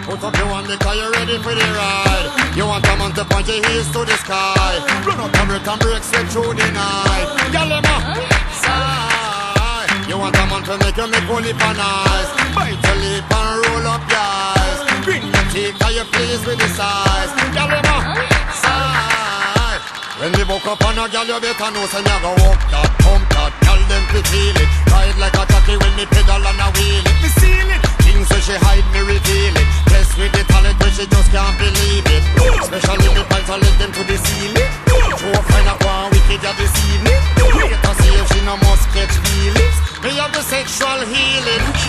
Put up your one because you're ready for the ride. You want a man to point your heels to the sky. Run out and break and break straight through the night. Girl, them side. You want a man to make you make one lip and eyes. Bite your lip and roll up your eyes. Bring your teeth cause you're pleased with the size. Girl, them side. When we woke up on a girl, you better know say you go walk that, pump that. Girl, them to feel it. Ride like a taxi when me pedal and a wheel it. Me seal it. Things when she hide, me reveal it. Blessed with the talent when she just can't believe it. Especially the pants, I let them to the ceiling. Show a find out one wicked you this evening. Wait to see if she no must catch feelings. Me have the sexual healing.